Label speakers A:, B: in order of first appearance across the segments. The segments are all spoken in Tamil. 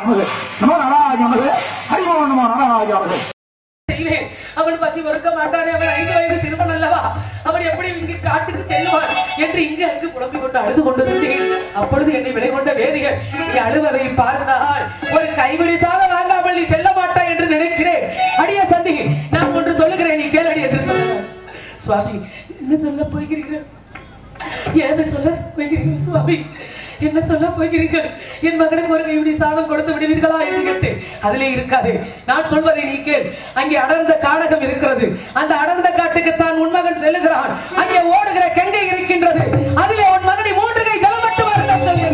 A: நமோ நாராயண நமக ஹரிமோ நமோ நாராயண நமக.
B: அவன் பசி பொறுக்க மாட்டானே, அவன் 5 வயது சிறுவன் அல்லவா, அவன் எப்படி இங்கு காட்டுக்கு செல்வான் என்று இங்கு அங்கு புலம்பிக் கொண்டு அழுது கொண்டிருந்தேன். அப்பொழுது என்னை விலை கொண்ட வேதிகள் நீ அழுவதை பார்த்தால் ஒரு கைவிடி சாத வாங்காமல் நீ செல்ல மாட்டாய் என்று நினைக்கிறேன். அடிய சந்தி, நான் ஒன்று சொல்லுகிறேன், நீ கேளடி என்று சொன்னார். சுவாமி, என்ன சொல்ல போகிறீர்கள்? ஏது சொல்ல போகிறீர்கள் சுவாமி? என்ன சொல்ல போகிறீர்கள்? என் மகனுக்கு ஒரு கைவிடி சாதம் கொடுத்து விடுவீர்களா என்று கேட்டேன். அதிலே இருக்காது, நான் சொல்வதை நீ கேள். அங்கே அடர்ந்த காடகம் இருக்கிறது. அந்த அடர்ந்த காட்டுக்கு தான் உன் மகன் செல்லுகிறான். அங்கே ஓடுகிற கங்கை இருக்கின்றது. அதிலே உன் மகனை 3 கை ஜலம் மட்டும் அருந்த சொல்லி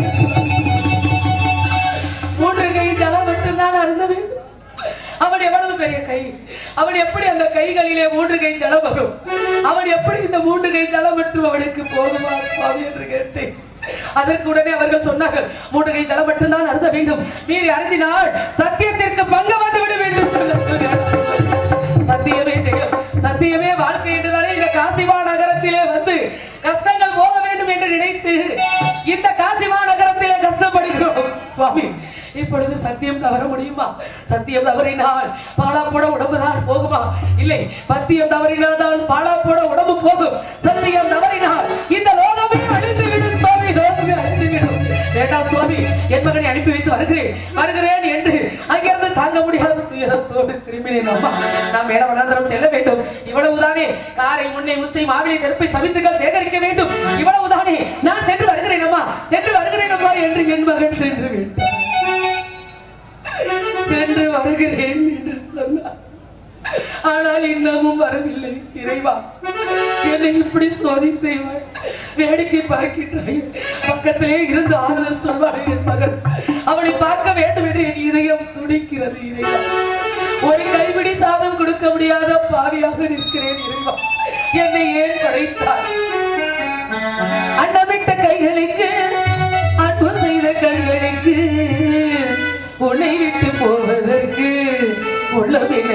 B: 3 கை ஜலம் மட்டும் தான் அருந்த வேண்டும். அவன் எவ்வளவு பெரிய கை, அவன் எப்படி அந்த கைகளிலே 3 கை ஜலம் வரும்? அவன் எப்படி இந்த 3 கை ஜலம் மட்டும் அவனுக்கு போகுமா சுவாமி என்று கேட்டேன். அதற்கு உடனே அவர்கள் சொன்னார்கள், 3 கை ஜலம் மட்டும்தான் அருந்த வேண்டும், மீறி அருந்தினால் சத்தியத்திற்கு பங்கு வந்து விட வேண்டும். சத்தியமே ஜெயம், சத்தியமே வாழ்க்கை என்றுதானே இந்த காசிமா நகரத்திலே வந்து கஷ்டங்கள் போக வேண்டும் என்று நினைத்து இந்த காசிமா நகரத்திலே கஷ்டப்படுகிறோம் சுவாமி. இப்பொழுது சத்தியம் தவற முடியுமா? சத்தியம் தவறினால் பாலா போட உடம்புதான் போகுமா? இல்லை, பத்தியம் தவறினால் தான் பாலா போட உடம்பு போகும். சத்தியம் தவறினால் இந்த லோகமே அழிந்து விடும் சுவாமி, லோகமே அழிந்து விடும். வேண்டாம் சுவாமி, என் மகனை அனுப்பி வைத்து வருகிறேன் என்று அங்கிருந்து தாங்க முடியாத துயரத்தோடு திரும்பினேன். அம்மா, நாம் மேடவனாந்திரம் செல்ல வேண்டும். இவ்வளவுதானே, காரை முன்னை உச்சை மாவிலை தெருப்பை சமித்துகள் சேகரிக்க வேண்டும். இவ்வளவுதானே, நான் சென்று வருகிறேன் அம்மா, சென்று வருகிறேன் அம்மா என்று என் மகன் சென்று விட்டார். சென்று வருகிறேன் என்று சொன்னார். ஆனால் இன்னமும் வரவில்லை. இறைவா, என்னை இப்படி சோதித்து வேடிக்கை பார்க்கின்றாய். பக்கத்திலே இருந்து ஆறுதல் சொல்வானே என் மகன், அவனை பார்க்க வேண்டும் என்று என் இதயம் துடிக்கிறது. இறைவா, ஒரு கைவிடி சாதம் கொடுக்க முடியாத பாவியாக நிற்கிறேன். இறைவா, என்னை ஏன் படைத்தார்? அன்னமிட்ட கைகளுக்கு, அன்பு செய்த கண்களுக்கு, உன்னை விட்டு போவதற்கு உள்ளவில்லை.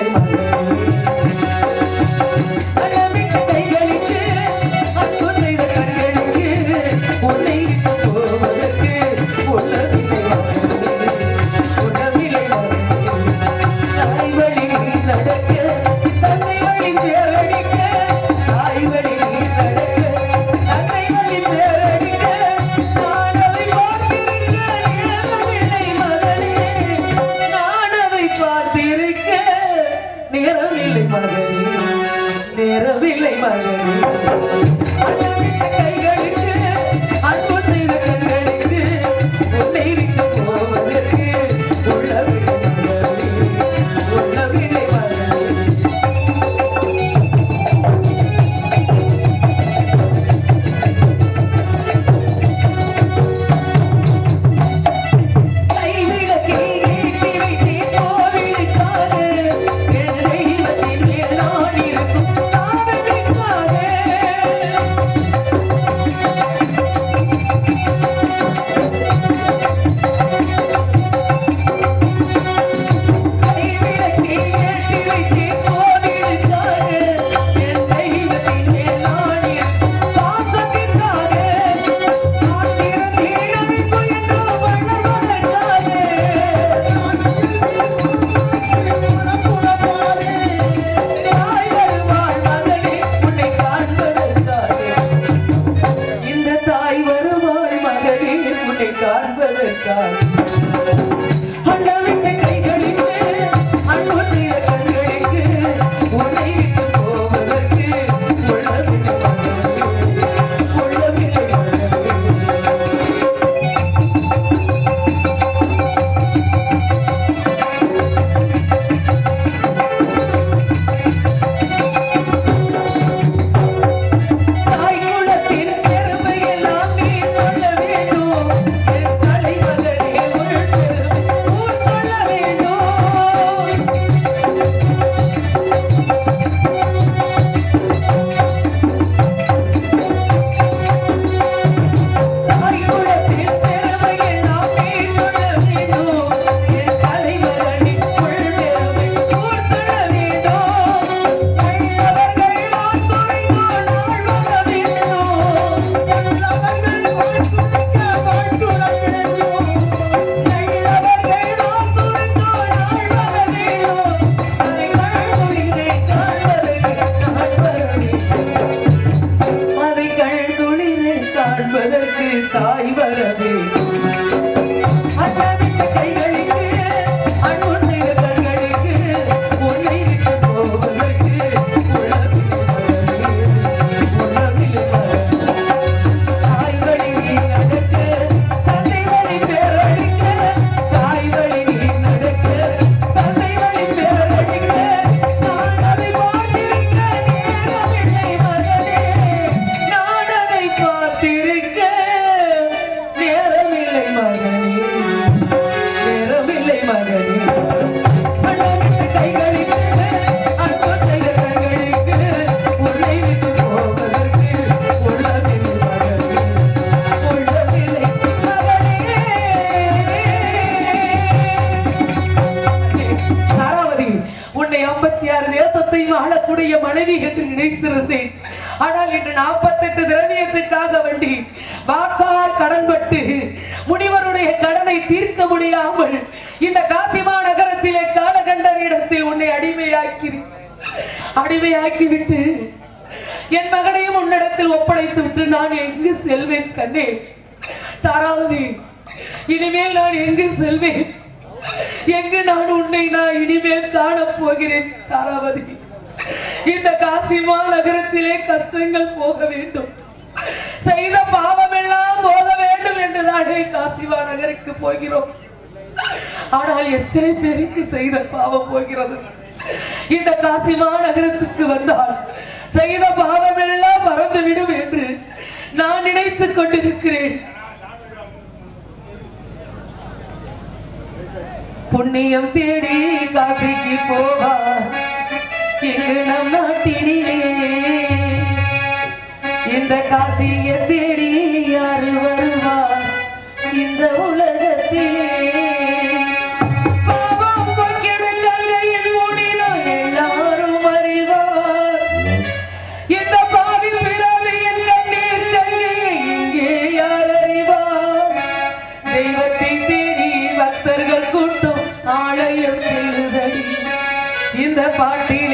B: அன்னமிட்ட கைகளுக்கு, அன்பு செய்த கண்களுக்கு, உன்னை விட்டு போவதற்கு உள்ளவில்லை. உள்ளவில்லை. தாய் வழி நடக்க, தந்தை வழி தேடிக்க, தாய் வழி நடக்க, வாழக்கூடிய மனைவி என்று நினைத்திருந்தேன். ஆனால் இன்று 48 திரவியத்துக்காக வேண்டி வாக்கால் கடன்பட்டு முனிவருடைய கடனை தீர்க்க முடியாமல் இந்த காசிமா நகரத்திலே காலகண்டர் இடத்தில் உன்னை அடிமையாக்கிவிட்டு என் மகனையும் உன்னிடத்தில் ஒப்படைத்து விட்டு நான் எங்கு செல்வேன் கண்ணே? தாராவதி, இனிமேல் நான் எங்கு செல்வேன்? எங்கு நான் உன்னை இனிமேல் காண போகிறேன்? தாராவதி, இந்த காசிமா நகரத்திலே கஷ்டங்கள் போக வேண்டும், செய்த பாவம் எல்லாம் போக வேண்டும் என்று நானே காசிமா நகருக்கு போகிறோம். ஆனால் எத்தனை பேருக்கு செய்த பாவம் போகிறது? இந்த காசிமா நகரத்துக்கு வந்தால் செய்த பாவம் எல்லாம் மறந்துவிடும் என்று நான் நினைத்துக் கொண்டிருக்கிறேன். புண்ணியம் தேடி காசிக்கு போவார் இங்கு நம் நாட்டிலே, இந்த காசியை தேடி யாரு வருவார் இந்த உலகத்திலே? பாவம் போக்கிடும் கங்கையின் மூடினோம் எல்லாரும் அறிவார், இந்த பாவி பிறவியின் கண்ணீர் கங்கையை இங்கே யார் அறிவார்? தெய்வத்தை தேடி பக்தர்கள் கூட்டம் ஆலயம் செல்லுதடி, இந்த பாட்டி